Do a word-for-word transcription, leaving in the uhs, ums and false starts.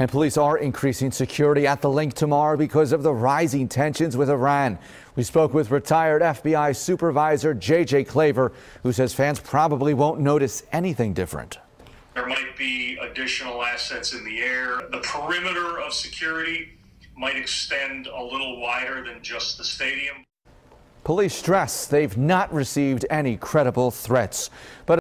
And police are increasing security at the Linc tomorrow because of the rising tensions with Iran. We spoke with retired F B I supervisor J J Claver, who says fans probably won't notice anything different. There might be additional assets in the air. The perimeter of security might extend a little wider than just the stadium. Police stress they've not received any credible threats, but